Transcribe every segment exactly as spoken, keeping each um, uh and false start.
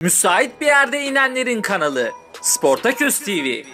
Müsait bir yerde inenlerin kanalı Sportaküs T V.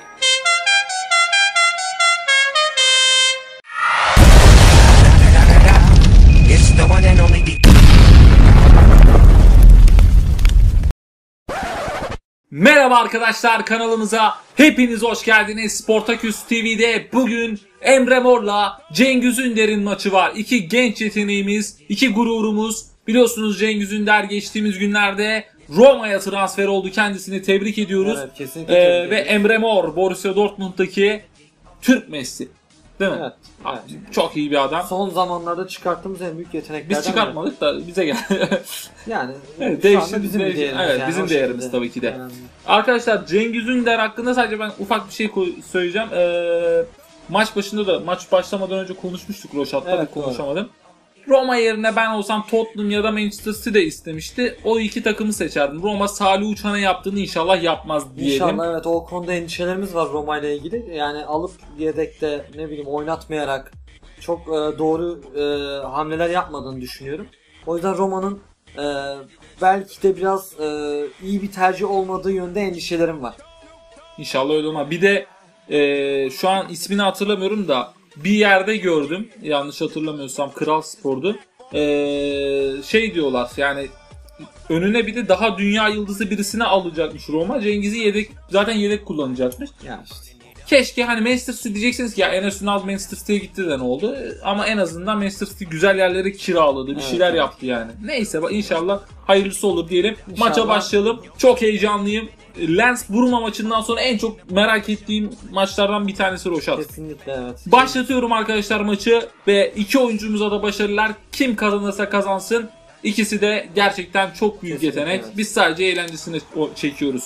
Merhaba arkadaşlar, kanalımıza hepiniz hoş geldiniz. Sportaküs T V'de bugün Emre Mor'la Cengiz Ünder'in maçı var. İki genç yeteneğimiz, iki gururumuz. Biliyorsunuz Cengiz Ünder geçtiğimiz günlerde Roma'ya transfer oldu. Kendisini tebrik ediyoruz. Evet, kesinlikle ee, ve Emre Mor, Borussia Dortmund'daki Türk Messi. Değil mi? Evet, evet. Çok iyi bir adam. Son zamanlarda çıkarttığımız en büyük yeteneklerden Biz çıkartmadık da bize geldi. Yani evet, şu değişim, anda bizim değişim, değerimiz. evet, yani, bizim değerimiz şekilde. tabii ki de. Yani. Arkadaşlar Cengiz Ünder hakkında sadece ben ufak bir şey söyleyeceğim. Ee, maç başında da maç başlamadan önce konuşmuştuk Roşat'ta, evet, konuşamadım. Roma yerine ben olsam Tottenham ya da Manchester City de istemişti. O iki takımı seçerdim. Roma Salih Uçan'a yaptığını inşallah yapmaz diyelim. İnşallah, evet, o konuda endişelerimiz var Roma ile ilgili. Yani alıp yedekte ne bileyim oynatmayarak çok e, doğru e, hamleler yapmadığını düşünüyorum. O yüzden Roma'nın e, belki de biraz e, iyi bir tercih olmadığı yönde endişelerim var. İnşallah öyle olmaz. Bir de e, şu an ismini hatırlamıyorum da bir yerde gördüm, yanlış hatırlamıyorsam Kral Spor'du. Ee, şey diyorlar yani önüne bir de daha dünya yıldızı birisini alacakmış Roma. Cengiz'i yedek, zaten yedek kullanacakmış. Ya işte. Keşke hani Manchester City diyeceksiniz ki ya Enes Ünal Manchester City'ye gitti de ne oldu? Ama en azından Manchester City güzel yerleri kiraladı, bir evet, şeyler evet. yaptı yani. Neyse inşallah hayırlısı olur diyelim. İnşallah. Maça başlayalım. Çok heyecanlıyım. Lens Buruma maçından sonra en çok merak ettiğim maçlardan bir tanesi Roşat. Kesinlikle, evet. Başlatıyorum arkadaşlar maçı ve iki oyuncumuza da başarılar. Kim kazanırsa kazansın. İkisi de gerçekten çok büyük Kesinlikle, yetenek. evet. Biz sadece eğlencesini çekiyoruz.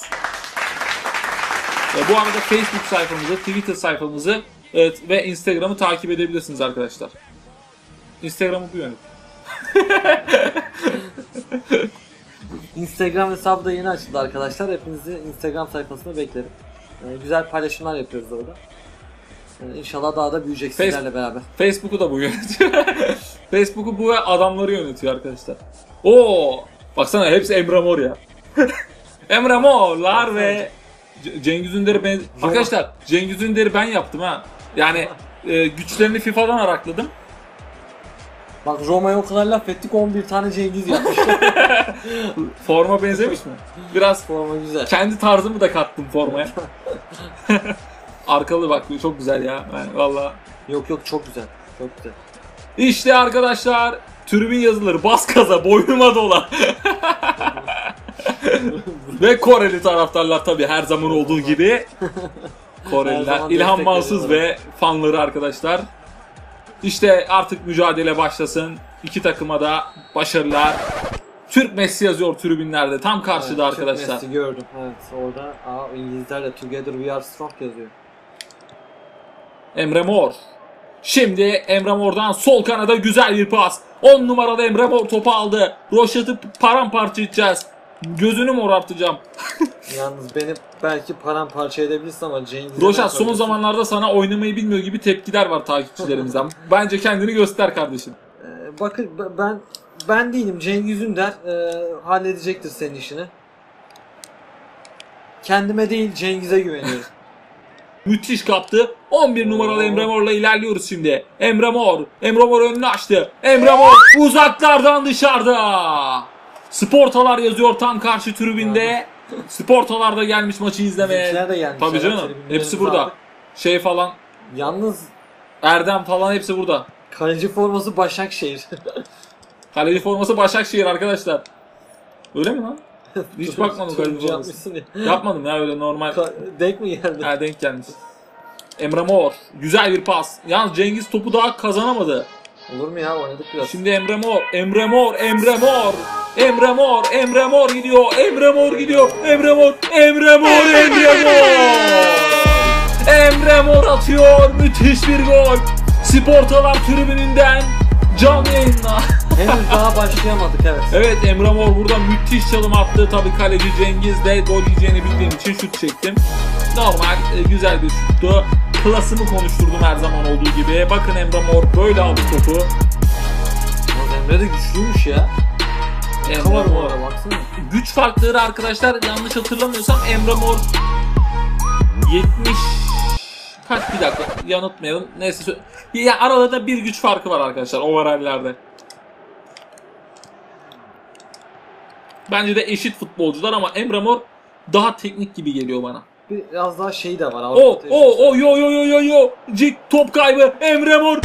Bu arada Facebook sayfamızı, Twitter sayfamızı, evet, ve Instagram'ı takip edebilirsiniz arkadaşlar. Instagram'ı bu yönet. Instagram hesabı da yeni açıldı arkadaşlar. Hepinizi Instagram sayfasına beklerim. Ee, güzel paylaşımlar yapıyoruz orada. Ee, İnşallah daha da büyüyecek Face- sizlerle beraber. Facebook'u da bu yönetiyor. Facebook'u bu ve adamları yönetiyor arkadaşlar. Oo, baksana hepsi Emre Mor ya. Emre Mor'lar ve C- Cengiz Ünder'i ben... Arkadaşlar Cengiz Ünder'i ben yaptım ha. Yani e, güçlerini FIFA'dan arakladım. Bak Roma'ya o kadar laf ettik, on bir tane Cengiz yapmış. Forma benzemiş mi? Biraz Forma güzel. kendi tarzımı da kattım formaya. Arkalı bak çok güzel ya. Yani vallahi. Yok yok, çok güzel. Çok güzel. İşte arkadaşlar tribün yazıları bas gaza boynuma dola. Ve Koreli taraftarlar tabii her zaman olduğu gibi. Koreliler, İlhan Mansız ve fanları arkadaşlar. İşte artık mücadele başlasın. İki takıma da başarılar. Türk Messi yazıyor tribünlerde. Tam karşıda evet, arkadaşlar. Türk Messi gördüm. Evet, orada aa, İngilizlerle Together We Are Strong yazıyor. Emre Mor. Şimdi Emre Mor'dan sol kanada güzel bir pas. on numaralı Emre Mor topu aldı. Roşat'ı paramparça edeceğiz. Gözünü morartacağım. Yalnız beni belki paramparça edebilirsin ama Cengiz'e... Roşat son zamanlarda sana oynamayı bilmiyor gibi tepkiler var takipçilerimizden. Bence kendini göster kardeşim. Ee, bakın ben ben değilim, Cengiz Ünder e, halledecektir senin işini. Kendime değil Cengiz'e güveniyorum. Müthiş kaptı. on bir numaralı Emre Mor'la ilerliyoruz şimdi. Emre Mor. Emre Mor önünü açtı. Emre Mor uzaklardan dışarıda. Sportalar yazıyor tam karşı tribünde. Sportalar da gelmiş maçı izlemeye. Bizimkiler de gelmiş. Tabii canım. Hepsi burada. Aldık. Şey falan. Yalnız Erdem falan hepsi burada. kaleci forması Başakşehir. Kaleci forması Başakşehir arkadaşlar. Öyle mi lan? Hiç bakmadım kaleci Turuncu forması. yapmışsın ya. Yapmadım ya öyle normal. Ka- denk mi geldi? Ha, denk gelmiş. Emre Mor. Güzel bir pas. Yalnız Cengiz topu daha kazanamadı. Olur mu ya, oynadık biraz. Şimdi Emre Mor. Emre Mor. Emre Mor. Emre Mor. Emre Mor gidiyor. Emre Mor gidiyor. Emre Mor. Emre Mor. Emre Mor. Emre Mor atıyor. Müthiş bir gol. Sportalar tribününden canlı yayınla. Henüz daha başlayamadık, evet. Evet, Emre Mor burada müthiş çalım attı. Tabii kaleci Cengiz de gol yiyeceğini bildiğim için şut çektim. Normal, güzel bir şuttu. Klasımı konuşturdum her zaman olduğu gibi. Bakın Emre Mor böyle aldı topu. Emre de güçlüymüş ya. Emre Kavar Mor. oraya baksana. Güç farkları arkadaşlar yanlış hatırlamıyorsam Emre Mor yetmiş kaç bir dakika yanıltmayalım. Neyse ya aralarında bir güç farkı var arkadaşlar overall'lerde. Bence de eşit futbolcular ama Emre Mor daha teknik gibi geliyor bana. Biraz daha şey de var. O o o yo yo yo yo yo. Cik top kaybı Emre Mor.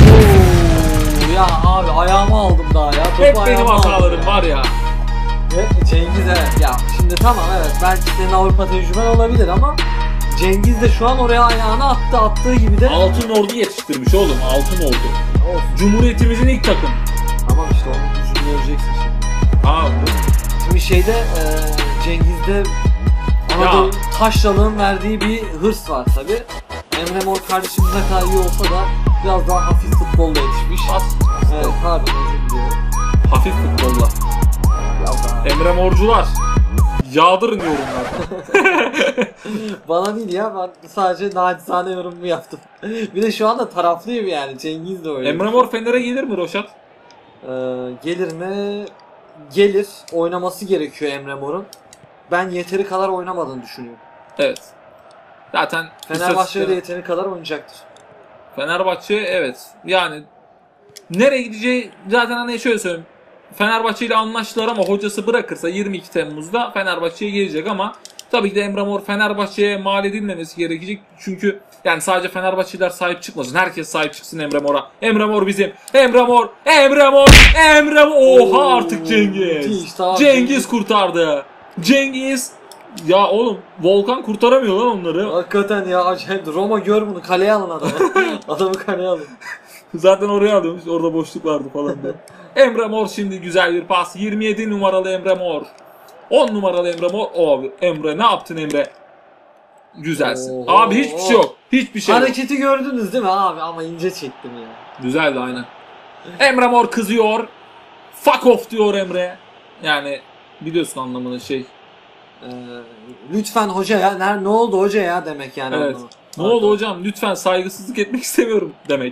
Oo, ya abi ayağımı aldım daha ya. Topu Hep benim ayağıma aldım hatalarım ya. var ya. Ve Cengiz evet ya şimdi tamam evet belki senin Avrupa tecrüben olabilir ama Cengiz de şu an oraya ayağını attı attığı gibi de Altın Ordu yetiştirmiş oğlum, Altın Ordu. olsun. Cumhuriyetimizin ilk takım. Tamam işte onun gücünü göreceksin şimdi. Aa, Şimdi şeyde e, Cengiz'de Anadolu Taşralığın verdiği bir hırs var tabi. Emre Mor kardeşimiz ne kadar iyi olsa da biraz daha hafif futbolla yetişmiş. bas. Evet pardon özür diliyorum. Hafif futbolla. Biraz daha. Emre Morcular. Yağdırın yorumlarda. Bana değil ya ben sadece nacizane yorumumu yaptım. Bir de şu anda taraflıyım yani Cengiz de öyle. Emre Mor Fener'e gelir mi Roşat? Ee, gelir mi? Gelir. Oynaması gerekiyor Emre Mor'un. Ben yeteri kadar oynamadığını düşünüyorum. Evet. Zaten Fenerbahçe'de de istatistik- yeteri kadar oynayacaktır. Fenerbahçe evet. Yani nereye gideceği zaten hani şöyle söyleyeyim. Fenerbahçe ile anlaştılar ama hocası bırakırsa yirmi iki Temmuz'da Fenerbahçe'ye gelecek ama tabii ki de Emre Mor Fenerbahçe'ye mal edilmemesi gerekecek. Çünkü yani sadece Fenerbahçeliler sahip çıkmasın. Herkes sahip çıksın Emre Mor'a. Emre Mor bizim. Emre Mor. Emre Mor. Emre Mor. Oha Oo, artık Cengiz. müthiş, tamam, Cengiz Cengiz. kurtardı. Cengiz. Ya oğlum Volkan kurtaramıyor lan onları. Hakikaten ya acayip. Roma gör bunu kaleye alın adamı. Adamı kaleye alın. Zaten oraya alıyormuş. Orada boşluk vardı falan diye. Emre Mor şimdi güzel bir pas. yirmi yedi numaralı Emre Mor. on numaralı Emre Mor. Abi Emre ne yaptın Emre? Güzelsin. Oo, Abi hiçbir şey yok. Hiçbir şey yok. Hareketi gördünüz değil mi abi ama ince çektim ya. Güzeldi aynen. Emre Mor kızıyor. Fuck off diyor Emre. Yani biliyorsun anlamını şey. Ee, lütfen hoca ya ne, ne oldu hoca ya demek yani. Evet. Onu. Ne oldu hocam? Lütfen saygısızlık etmek istemiyorum demek.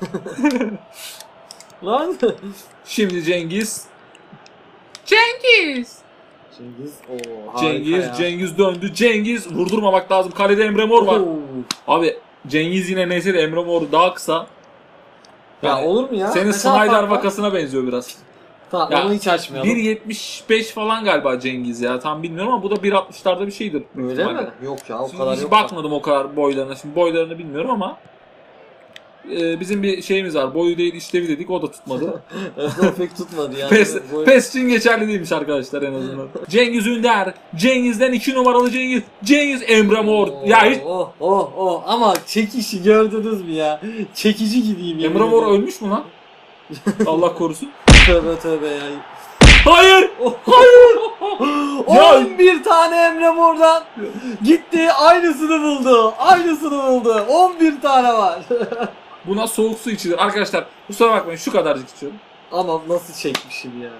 Lan. Şimdi Cengiz. Cengiz. Cengiz. Oo, harika Cengiz, ya. Cengiz döndü. Cengiz vurdurmamak lazım. Kalede Emre Mor var. Oo. Abi Cengiz yine neyse de Emre Mor daha kısa. Ya Yani olur mu ya? senin Ne kadar Snyder fark var? vakasına benziyor biraz. Tamam Ya, onu hiç açmayalım. bir yetmiş beş falan galiba Cengiz ya. Tam bilmiyorum ama bu da bir altmışlarda bir şeydir. büyük Öyle ihtimalle. mi? Yok ya o Şimdi kadar hiç yok. bakmadım o kadar boylarına. Şimdi boylarını bilmiyorum ama e, bizim bir şeyimiz var. Boyu değil işlevi dedik. O da tutmadı. O pek tutmadı yani. Pes, Boy- pes için geçerli değilmiş arkadaşlar en azından. Cengiz Ünder. Cengiz'den iki numaralı Cengiz. Cengiz Emre Mor. Oo, Ya hiç Oh oh oh ama çekişi gördünüz mü ya? Çekici gibiyim yemin Emre Mor ediyorum. ölmüş mü lan? Allah korusun. Tövbe tövbe ya. Hayır. Hayır. Ya- on bir tane Emre Mor'dan gitti aynısını buldu. Aynısını buldu. on bir tane var. Buna soğuk su içilir. Arkadaşlar kusura bakmayın şu kadarcık içiyorum. Ama nasıl çekmişim ya.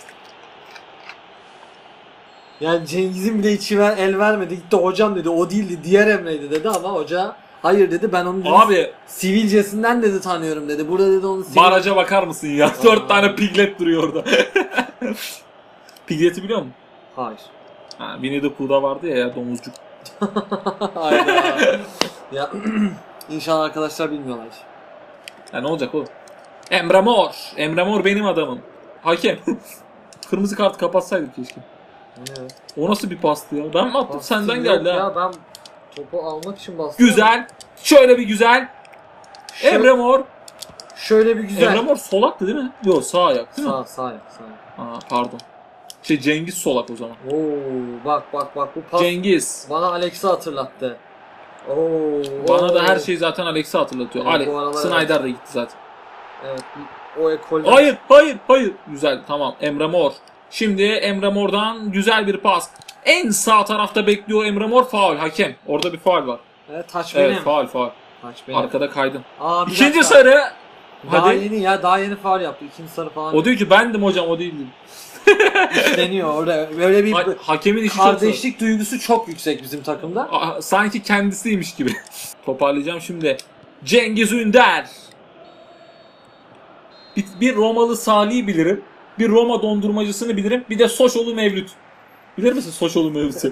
Yani Cengiz'in bile içi ver, el vermedi. Gitti hocam dedi. O değildi. Diğer Emre'ydi dedi ama hoca hayır dedi. Ben onu dedi, Abi sivilcesinden dedi tanıyorum dedi. Burada dedi onu sivil... baraja bakar mısın ya? Dört tane piglet duruyor orada. Pigleti biliyor musun? Hayır. Ha, Winnie the Pooh'da vardı ya, ya domuzcuk. Hayda. Ya inşallah arkadaşlar bilmiyorlar. Ya ne olacak o? Emre Mor. Emre Mor benim adamım. Hakem. Kırmızı kart kapatsaydık keşke. Evet. O nasıl bir pastı ya? Ben mi attım? Bastım, Senden yok geldi ha. ya ben topu almak için bastım. Güzel. Şöyle bir güzel. Şö- Emre Mor. Şöyle bir güzel. Emre Mor solaktı değil mi? Yok sağ ayak değil mi? Sağ sağ yap, sağ yap. Aa, pardon. Şey Cengiz solak o zaman. Oo bak bak bak bu pas Cengiz. bana Alex'i hatırlattı. Oo. Bana da oo. her şeyi zaten Alex'i hatırlatıyor. Evet, Ali, bu aralar Snyder da gitti zaten. Evet. O ekolden. Hayır, hayır, hayır. Güzel, tamam. Emre Mor. Şimdi Emre Mor'dan güzel bir pas. En sağ tarafta bekliyor Emre Mor. Faul. Hakem. Orada bir faul var. Evet taç benim. Evet, faul, faul. Taç benim. Arkada kaydın. Aa, bir İkinci dakika. sarı. Daha Hadi. yeni ya daha yeni faul yaptı. İkinci sarı falan. O diyor ki bendim hocam, o değildim. deniyor orada. Böyle bir Ha- Hakemin işi çok zor. kardeşlik duygusu çok yüksek bizim takımda. Aa, sanki kendisiymiş gibi. Toparlayacağım şimdi. Cengiz Ünder. Bir, bir Romalı Salih'i bilirim. Bir Roma dondurmacısını bilirim. Bir de Soşolu Mevlüt. Bilir misin Soşolu Mevlüt'ü?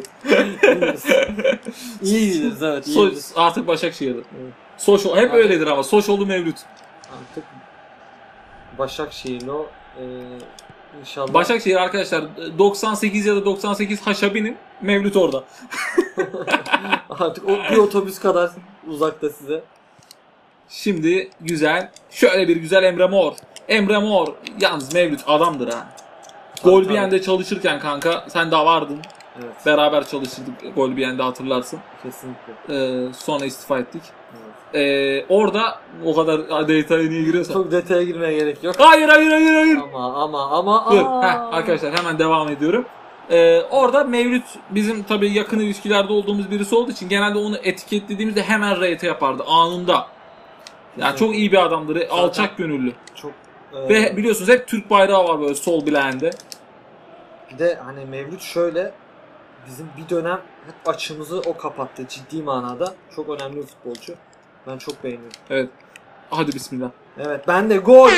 İyi biliriz evet. iyi So- biliriz. artık Başakşehir'de. Evet. Soşo hep Artık- öyledir ama Soşolu Mevlüt. Artık Başakşehirli o. Ee, inşallah. Başakşehir arkadaşlar doksan sekiz ya da doksan sekiz Haşabi'nin Mevlüt orada. Artık o bir otobüs kadar uzakta size. Şimdi güzel. Şöyle bir güzel Emre Mor. Emre Mor. Yalnız Mevlüt adamdır ha. Tabii, Golbiyen'de çalışırken kanka sen daha vardın. Evet. Beraber çalışırdık Golbiyen'de hatırlarsın. Kesinlikle. Ee, sonra istifa ettik. Evet. Ee, orada o kadar detaya niye giriyorsan. Çok detaya girmeye gerek yok. Hayır hayır hayır hayır. Ama ama ama Dur. aa. Heh, arkadaşlar hemen devam ediyorum. Ee, orada Mevlüt bizim tabii yakın ilişkilerde olduğumuz birisi olduğu için genelde onu etiketlediğimizde hemen R T yapardı anında. Yani çok iyi bir adamdır. Alçak gönüllü. Çok e, Ve biliyorsunuz hep Türk bayrağı var böyle sol bileğinde. bir de hani Mevlüt şöyle bizim bir dönem hep açımızı o kapattı ciddi manada. Çok önemli bir futbolcu. Ben çok beğeniyorum. Evet. Hadi bismillah. Evet ben de gol.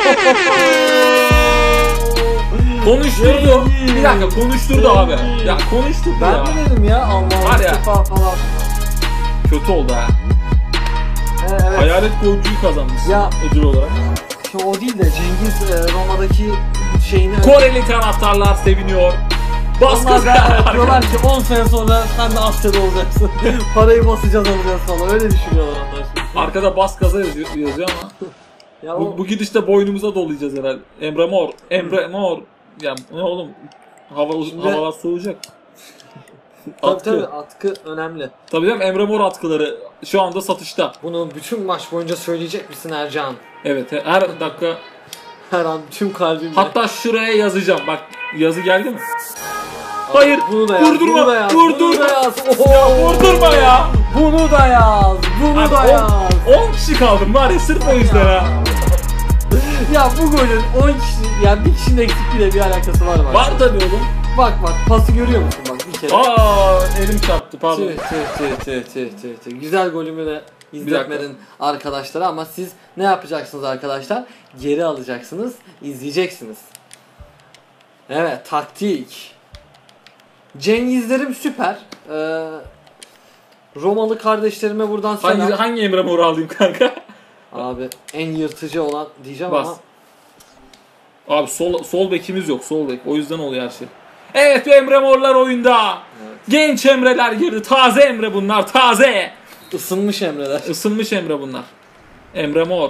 Konuşturdu. Bir dakika konuşturdu abi. Ya konuşturdu Ben ya. mi dedim ya Allah Var ya. istifa falan. Kötü oldu ha. He, evet. Hayalet golcüyü kazanmışsın Ya. ödül olarak. Şimdi o değil de Cengiz e, Roma'daki şeyini Koreli taraftarlar seviniyor. Baskı. onlar da diyorlar ki on sene sonra sen de Asya'da olacaksın. Parayı basacağız alacağız falan öyle düşünüyorlar onlar şimdi. Arkada bas gaza yazıyor, yazıyor ama. Ya Bu, o, bu gidişte boynumuza dolayacağız herhalde. Emre Mor. Emre Mor. Ya ne oğlum? Hava, Şimdi- havalar soğuyacak. tabii Atkı. tabii atkı önemli. Tabii değil mi? Emre Mor atkıları şu anda satışta. Bunu bütün maç boyunca söyleyecek misin Ercan? Evet her dakika. Her an tüm kalbimle. Hatta şuraya yazacağım. Bak yazı geldi mi? Hayır. Bunu da yaz, Vurdurma. bunu da yaz, Vurdurma. bunu da yaz. Ya Oho! vurdurma ya. Bunu da yaz, bunu Abi, da on- yaz. on kişi kaldım var ya sırf o yüzden ha. Ya bu golün on kişi, yani bir kişinin eksikliğiyle bir alakası var bak. Var tabii oğlum. Bak bak pası görüyor musun bak bir kere. Aa elim çarptı pardon. Tüh tüh tüh tüh tüh tüh tüh. Güzel golümü de izletmedin arkadaşlara ama siz ne yapacaksınız arkadaşlar? Geri alacaksınız, izleyeceksiniz. Evet taktik. Cengizlerim süper. Ee, Romalı kardeşlerime buradan selam. Hangi, hangi Emre Mor'u alayım kanka? Abi en yırtıcı olan diyeceğim Bas. ama Abi sol sol bekimiz yok sol bek. O yüzden oluyor her şey. Evet Emre Morlar oyunda. Evet. Genç Emreler girdi. Taze Emre bunlar. Taze. ısınmış Emreler. Isınmış Emre bunlar. Emre Mor.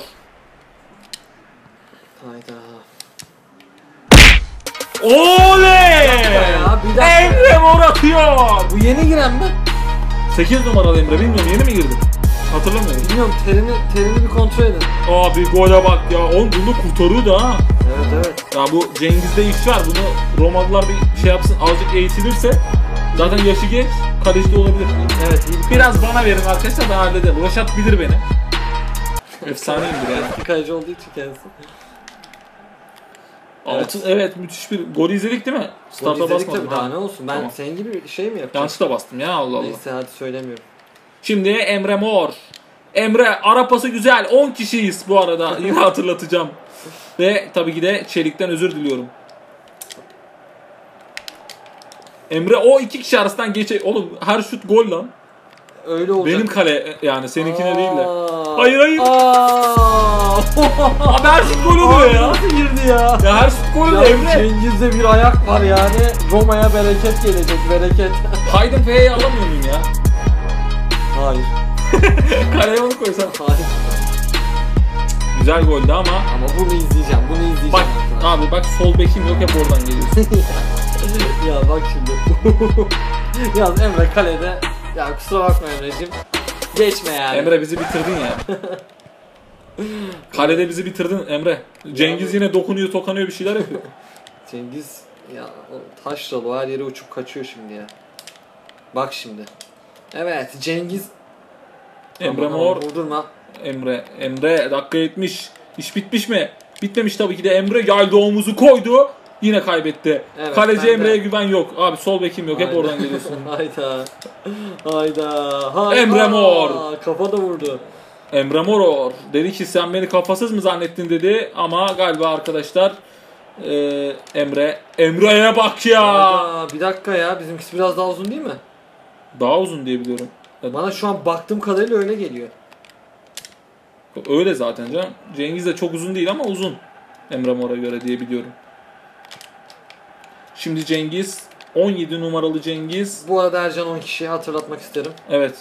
Hayda. Oley! ya, bir dakika. Emre Mor atıyor. Bu yeni giren mi? sekiz numaralı Emre bilmiyorum yeni mi girdi? Hatırlamıyorum. Bilmiyorum terini, terini bir kontrol edin. Abi gole bak ya. Oğlum bunu kurtarıyor da ha. Evet evet. Ya bu Cengiz'de iş var. Bunu Romalılar bir şey yapsın. Azıcık eğitilirse zaten yaşı genç. Kaleci de olabilir. Evet iyi bir Biraz bana verin arkadaşlar ben hallederim. Roşat bilir beni. Efsaneyimdir yani. bir kaleci olduğu için kendisi. Evet. evet müthiş bir gol izledik değil mi? Gol Starta izledik basmadım. tabii daha ne olsun. Ben Tamam. senin gibi bir şey mi yapacağım? Yanlışlıkla bastım ya Allah Allah. Neyse hadi söylemiyorum. Şimdi Emre Mor. Emre ara pası güzel. on kişiyiz bu arada. Yine hatırlatacağım. Ve tabii ki de Çelik'ten özür diliyorum. Emre o iki kişi arasından geçe... Oğlum her şut gol lan. Öyle olacak. Benim kale yani seninkine Aa. değil de. Hayır hayır. Aa. Abi her şut gol oluyor Abi ya. Nasıl girdi ya? Ya her şut gol Ya oluyor Emre. Cengiz'de bir ayak var yani. Roma'ya bereket gelecek bereket. Haydi F'yi alamıyor muyum ya? Hayır. Kaleye onu koysam. Hayır. Güzel goldü ama. Ama bunu izleyeceğim. Bunu izleyeceğim. Bak arkadaşlar. abi bak sol bekim yok hep oradan geliyorsun. Ya bak şimdi. Yalnız Emre kalede. Ya kusura bakma Emre'cim. Geçme yani. Emre bizi bitirdin ya. Kalede bizi bitirdin Emre. Cengiz yine dokunuyor tokanıyor bir şeyler yapıyor. Cengiz ya o taşralı o her yere uçup kaçıyor şimdi ya. Bak şimdi. Evet Cengiz. Emre Aman, Mor. aman, Vurdurma. Emre. Emre dakika yetmiş. İş bitmiş mi? Bitmemiş tabii ki de Emre yaydı omuzu koydu. Yine kaybetti. Evet, Kaleci ben de- Emre'ye güven yok. Abi sol bekim yok. Hep Hayda. oradan geliyorsun. Hayda. Hayda. Hayda. Emre Mor. Kafa da vurdu. Emre Moror dedi ki sen beni kafasız mı zannettin dedi ama galiba arkadaşlar Ee, Emre. Emre'ye bak ya. Hayda, bir dakika ya, bizimkisi biraz daha uzun değil mi? Daha uzun diye biliyorum. Bana şu an baktığım kadarıyla öyle geliyor. Öyle zaten canım. Cengiz de çok uzun değil ama uzun. Emre Mor'a göre diye biliyorum. Şimdi Cengiz. on yedi numaralı Cengiz. Bu arada Ercan on kişiyi hatırlatmak isterim. Evet.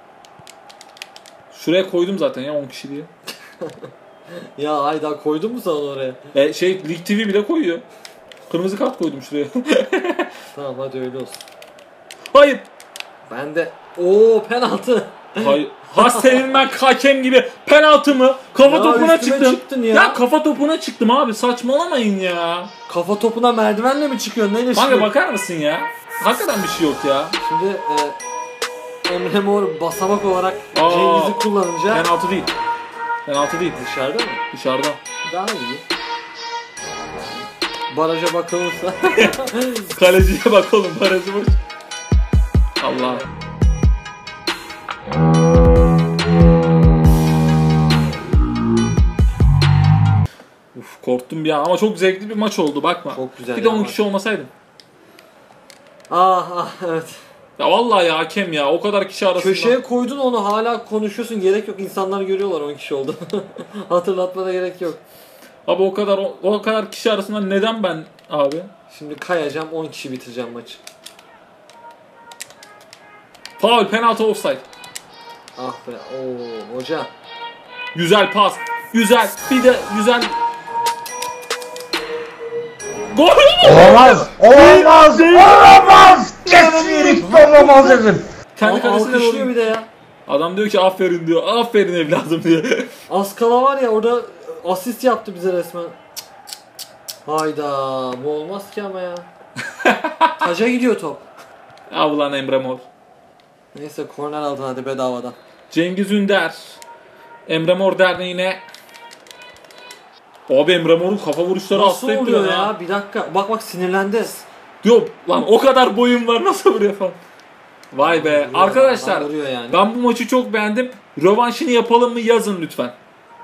Şuraya koydum zaten ya on kişi diye. Ya hayda, koydun mu sen onu oraya? E, şey Lig T V bile koyuyor. Kırmızı kart koydum şuraya. Tamam, hadi öyle olsun. Hayır. Ben de... Oo, penaltı. Hayır. Ha senin ben hakem gibi penaltı mı? Kafa Ya topuna üstüme çıktım. çıktın ya. Ya kafa topuna çıktım abi, saçmalamayın ya. Kafa topuna merdivenle mi çıkıyorsun? Neyle Kanka çıkıyorsun? bakar mısın ya? Hakikaten bir şey yok ya. Şimdi e, Emre Mor basamak olarak Aa, Cengiz'i kullanınca Penaltı değil. Penaltı değil. dışarıda mı? Dışarıda. Daha iyi. Baraja bakılırsa. Kaleciye bak oğlum, barajı boş. Allah. Uf, korktum bir an ama çok zevkli bir maç oldu, bakma. Çok güzel Bir de ya on maç. kişi olmasaydı. ah ah evet. Ya vallahi ya hakem ya, o kadar kişi arasında. Köşeye koydun onu, hala konuşuyorsun, gerek yok, insanlar görüyorlar on kişi oldu. Hatırlatmana gerek yok. Abi o kadar o, o kadar kişi arasında neden ben abi? Şimdi kayacağım, on kişi bitireceğim maçı. Faul, penaltı, offside. Ah be, ooo hoca. Güzel pas. Güzel. Bir de güzel. Gol! Olamaz! Olamaz! Olamaz! Kesinlikle olamaz dedim. Kendi Al- kalesine alkışlıyor doğru. bir de ya. Adam diyor ki aferin diyor. Aferin evladım diyor. Az kala var ya, orada asist yaptı bize resmen. Hayda, bu olmaz ki ama ya. Taca gidiyor top. Ya ulan Emre Mor. Neyse, korner aldın hadi bedavadan. Cengiz Ünder. Emre Mor Derneği'ne. Abi Emre Mor'un kafa vuruşları Nasıl hasta etti oluyor beni ya? ha. Bir dakika. Bak bak, sinirlendi. Diyor lan o kadar boyum var, nasıl vuruyor falan. Vay be. Vuruyor, Arkadaşlar adam vuruyor yani. ben bu maçı çok beğendim. Rövanşını yapalım mı, yazın lütfen.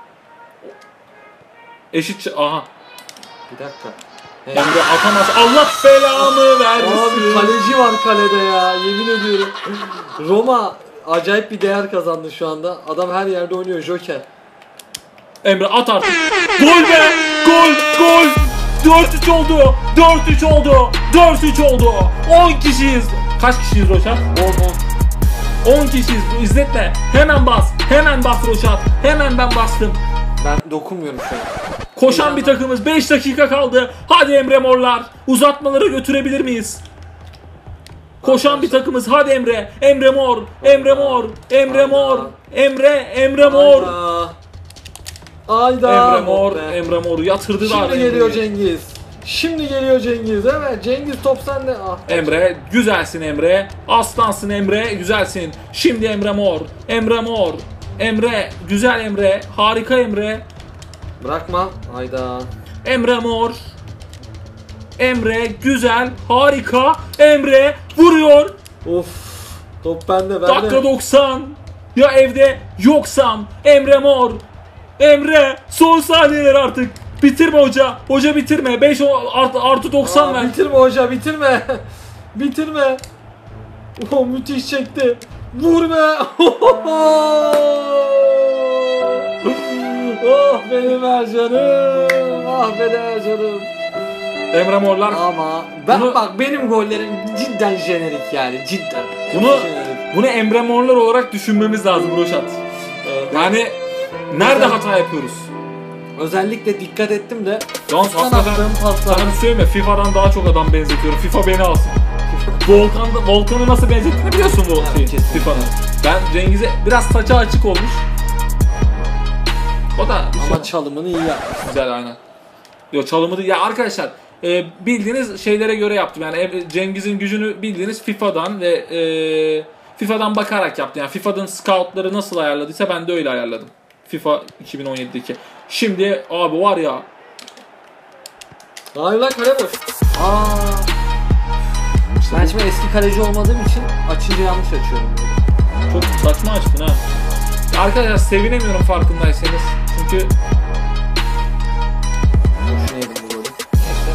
Eşit. Aha. Bir dakika. Hey. Emre atamaz. Allah belamı versin. Abi kaleci var kalede ya, yemin ediyorum. Roma acayip bir değer kazandı şu anda. Adam her yerde oynuyor, Joker. Emre at artık. Gol be! Gol! Gol! dört üç oldu. dört üç oldu. dört üç oldu. on kişiyiz. Kaç kişiyiz Roşat? on on. on kişiyiz. Bu izletme. Hemen bas. Hemen bas Roşat. Hemen ben bastım. Ben dokunmuyorum şu an. Koşan bir takımız. beş dakika kaldı. Hadi Emre Morlar. Uzatmaları götürebilir miyiz? Koşan bir takımız. Hadi Emre. Emre Mor. Emre Mor. Emre Mor. Emre. Emre Mor. Ayda. Ayda. Emre Mor. Hop be. Emre Mor'u yatırdılar. Şimdi geliyor Emre'yi. Cengiz. Şimdi geliyor Cengiz. Evet, Cengiz top sende. Ah. Emre, güzelsin Emre. Aslansın Emre, güzelsin. Şimdi Emre Mor. Emre Mor. Emre, güzel Emre. Harika Emre. Bırakma. Ayda. Emre Mor. Emre, güzel, harika. Emre vuruyor. Of. Top bende, bende. Dakika doksan. Ya evde yoksam. Emre Mor. Emre, son saniyeler artık. Bitirme hoca. Hoca bitirme. beş artı, artı doksan Aa, ver. bitirme hoca, bitirme. Bitirme. Oh, müthiş çekti. Vur be. Oh benim Ercan'ım. Ah benim Ercan'ım. Emre Morlar. Ama ben Bunu- bak, benim gollerim cidden jenerik yani, cidden. Bunu Jenerik. bunu Emre Morlar olarak düşünmemiz lazım Roşat. Evet. Yani nerede hata yapıyoruz? Özellikle dikkat ettim de Yalnız Sana hakikaten attığım paslar. sana bir söyleyeyim mi? FIFA'dan daha çok adam benzetiyorum. FIFA beni alsın. Volkan'da, Volkan'ı nasıl benzettiğini biliyorsun bu Evet, şeyi, kesinlikle. FIFA'nın. Ben Cengiz'e biraz saçı açık olmuş. O da bir ama şey- çalımını iyi yapmış. güzel aynen. Yo çalımı da- ya arkadaşlar e, bildiğiniz şeylere göre yaptım. Yani e, Cengiz'in gücünü bildiğiniz FIFA'dan ve e, FIFA'dan bakarak yaptım. Yani FIFA'nın scoutları nasıl ayarladıysa ben de öyle ayarladım. FIFA iki bin on yedideki. Şimdi abi var ya, Hayır lan, kale boş. Aa. Ben şimdi eski kaleci olmadığım için açınca yanlış açıyorum. çok saçma açtın ha. Ya arkadaşlar sevinemiyorum farkındaysanız. Çünkü Boşuna yedim bu golü.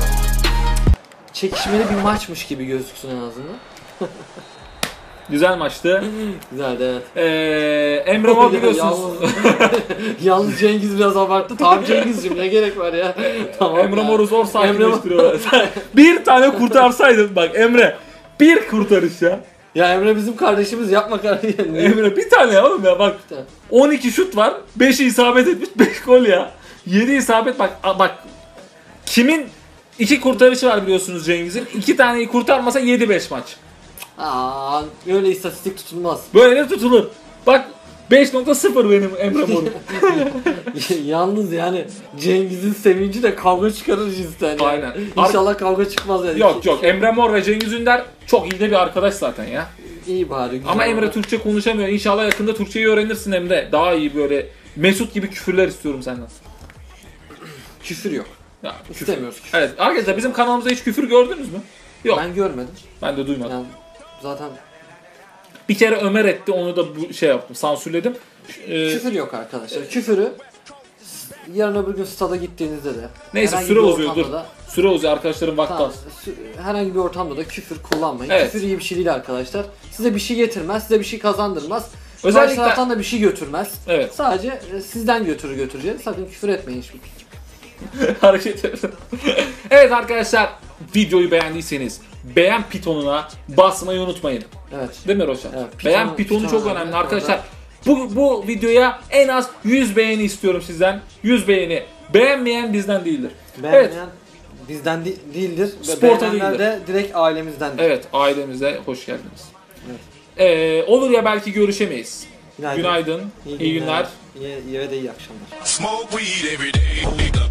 çekişmeli bir maçmış gibi gözüksün en azından. Güzel maçtı. Güzeldi evet. Ee, Emre Mor biliyorsunuz. Yalnız, yalnız Cengiz biraz abarttı. Tamam Cengiz'cim ne gerek var ya. Tamam. Emre ya. Mor'u zor Emre sakinleştiriyorlar. Bir tane kurtarsaydın bak Emre. Bir kurtarış ya. Ya Emre bizim kardeşimiz yapma kardeşim. Emre bir tane ya oğlum ya bak. Bir tane. on iki şut var. beşi isabet etmiş. beş gol ya. yedi isabet bak a- bak. Kimin iki kurtarışı var biliyorsunuz Cengiz'in. iki taneyi kurtarmasa yedi beş maç. Aa, öyle istatistik tutulmaz. Böyle tutulur. Bak beş nokta sıfır benim Emre Mor'um. Yalnız yani Cengiz'in sevinci de kavga çıkarır cinsten yani. Aynen. İnşallah kavga çıkmaz yani. Yok yok Emre Mor ve Cengiz Ünder çok iyi de bir arkadaş zaten ya. İyi bari güzel. Ama Emre oldu. Türkçe konuşamıyor. İnşallah yakında Türkçeyi öğrenirsin Emre. Daha iyi böyle Mesut gibi küfürler istiyorum senden. Küfür yok. Ya, küfür. İstemiyoruz küfür. Evet arkadaşlar bizim kanalımızda hiç küfür gördünüz mü? Yok. Ben, Ben görmedim. de duymadım. Yani zaten Bir kere Ömer etti onu da bu şey yaptım sansürledim. Ee, küfür yok arkadaşlar. Küfürü yarın öbür gün stada gittiğinizde de neyse herhangi süre bir uzuyor dur. ortamda da- Süre uzuyor arkadaşlarım vakti Tamam, az. sü- herhangi bir ortamda da küfür kullanmayın. Evet. Küfür iyi bir şey değil arkadaşlar. Size bir şey getirmez, size bir şey kazandırmaz. Özellikle- Karşı taraftan da bir şey götürmez. Evet. Sadece e, sizden götürür götüreceğiz. Sakın küfür etmeyin hiçbir. Hareket edin. Evet arkadaşlar videoyu beğendiyseniz beğen pitonuna basmayı unutmayın. Evet. Değil mi Roşan? Evet, pitonu- beğen pitonu pitonu çok önemli. önemli arkadaşlar. Bu, bu videoya en az yüz beğeni istiyorum sizden. yüz beğeni. Beğenmeyen bizden değildir. Beğenmeyen Evet. bizden de- değildir. Ve Sporta beğenenler değildir. de direkt ailemizdendir. Evet ailemize hoş geldiniz. Evet. Ee, olur ya belki görüşemeyiz. Günaydın. Günaydın. iyi günler. İyi, iyi ve de iyi akşamlar. Smoke weed every day.